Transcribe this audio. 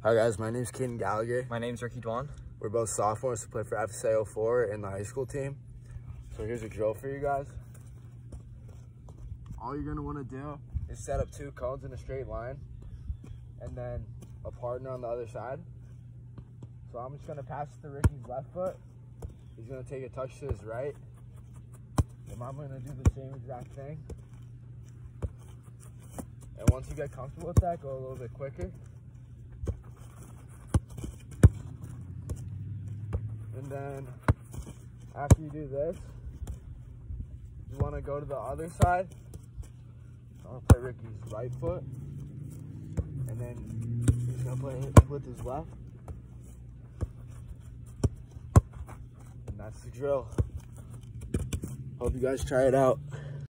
Hi guys, my name's Caden Gallagher. My name's Duan. We're both sophomores to play for FSA 04 in the high school team. So here's a drill for you guys. All you're gonna wanna do is set up 2 cones in a straight line and then a partner on the other side. So I'm just gonna pass it to Ricky's left foot. He's gonna take a touch to his right. And I'm gonna do the same exact thing. And once you get comfortable with that, go a little bit quicker. And then after you do this, you want to go to the other side. I'm going to play Ricky's right foot. And then he's going to play it with his left. And that's the drill. Hope you guys try it out.